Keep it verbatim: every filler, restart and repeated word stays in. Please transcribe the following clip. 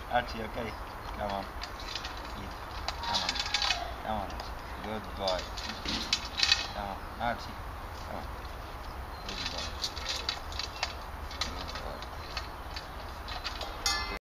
Archie, okay. Come on. Eat. Come on. Come on. Good boy. Come on. Archie. Come on. Good boy.